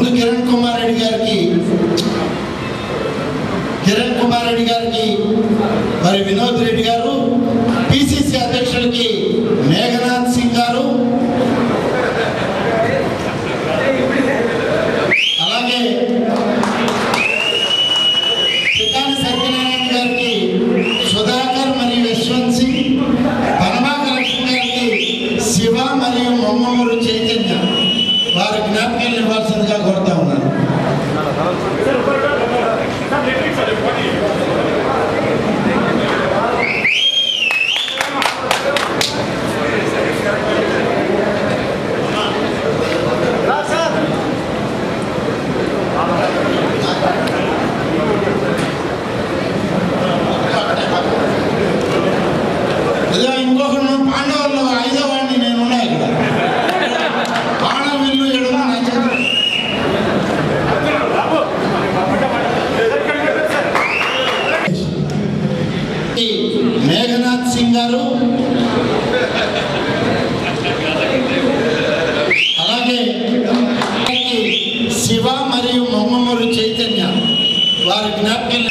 ముందు కిరణ్ కుమార్ రెడ్డి గారికి మరి వినోద్ రెడ్డి గారు, పిసిసి అధ్యక్షులకి మేఘనాథ్ సింగ్ గారు, అలాగే చికాని సత్యనారాయణ గారికి, సుధాకర్ మరియు యశ్వంత్ సింగ్, పనబాక లక్ష్మి గారికి, శివ మరియు మొమ్మూరు చైతన్య వారి జ్ఞాపకాలు ఇవ్వాల్సిందిగా కోరుతా ఉన్నాను. ఇంకొకరు పాండవుల్లో 5వ వాడిని నేనున్నా ఇక్కడ. బాణం విల్లు ఎడమ మేఘనాథ్ సింగ్ గారు, అలాగే శివ మరియు మొమ్మూరు చైతన్య వారి జ్ఞాపకాలు